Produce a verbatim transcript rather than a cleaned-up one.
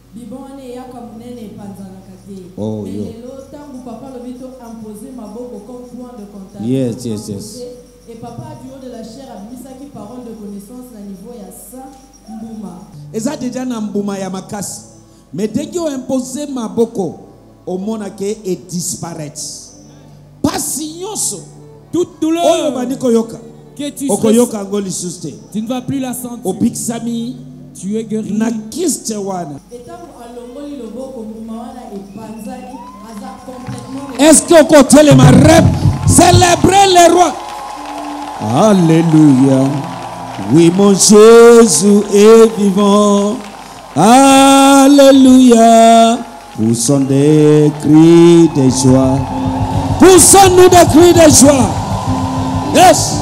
Oh, yo. Yes, yes, yes. Et papa du haut de la chair a mis ça qui parole de connaissance à niveau ya ça mbuma. Et ça déjà na mbuma ya makasi. Mais dès qu'ils ont imposé maboko, au monde et disparaître. Pas signoso. Toute douleur que tu, serais, tu ne vas plus la sentir. Au Pixami, tu es guéri. Na kiste wana. Est-ce que au côté les marrep célébrer les rois? Alléluia. Oui, mon Jésus est vivant. Alléluia. Poussons des cris de joie. Poussons-nous des cris de joie. Yes.